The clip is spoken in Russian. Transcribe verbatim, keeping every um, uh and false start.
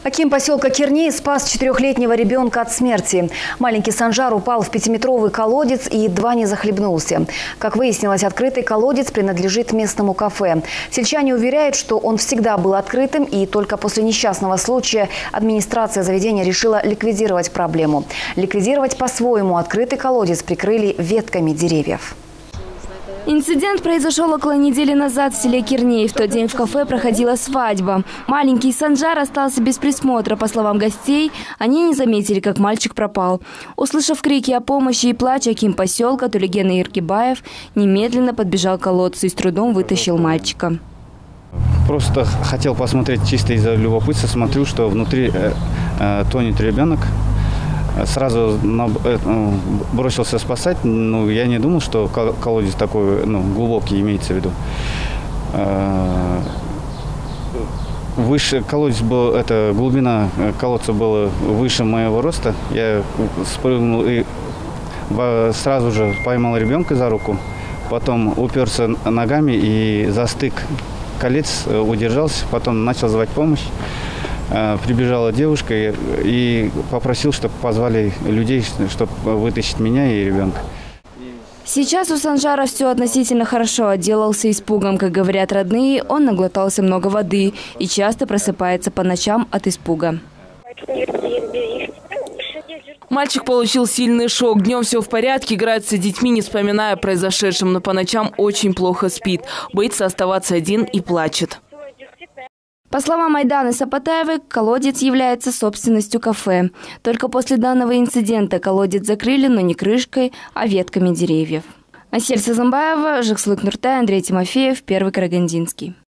Аким поселка Кирней спас четырехлетнего ребенка от смерти. Маленький Санжар упал в пятиметровый колодец и едва не захлебнулся. Как выяснилось, открытый колодец принадлежит местному кафе. Сельчане уверяют, что он всегда был открытым, и только после несчастного случая администрация заведения решила ликвидировать проблему. Ликвидировать по-своему открытый колодец прикрыли ветками деревьев. Инцидент произошел около недели назад в селе Кирней. В тот день в кафе проходила свадьба. Маленький Санжар остался без присмотра. По словам гостей, они не заметили, как мальчик пропал. Услышав крики о помощи и плач, аким поселка Тулеген Иркибаев немедленно подбежал к колодцу и с трудом вытащил мальчика. Просто хотел посмотреть чисто из-за любопытства. Смотрю, что внутри э, э, тонет ребенок. Сразу бросился спасать, но я не думал, что колодец такой, ну, глубокий имеется в виду. Выше колодец был, это глубина колодца была выше моего роста. Я спрыгнул и сразу же поймал ребенка за руку, потом уперся ногами и за стык колец удержался, потом начал звать помощь. Прибежала девушка и попросил, чтобы позвали людей, чтобы вытащить меня и ребенка. Сейчас у Санжара все относительно хорошо. Отделался испугом. Как говорят родные, он наглотался много воды и часто просыпается по ночам от испуга. Мальчик получил сильный шок. Днем все в порядке, играется с детьми, не вспоминая о произошедшем, но по ночам очень плохо спит. Боится оставаться один и плачет. По словам Айданы Сапатаевой, колодец является собственностью кафе. Только после данного инцидента колодец закрыли, но не крышкой, а ветками деревьев. Асель Сазамбаева, Жакслык Нуртай, Андрей Тимофеев, Первый Карагандинский.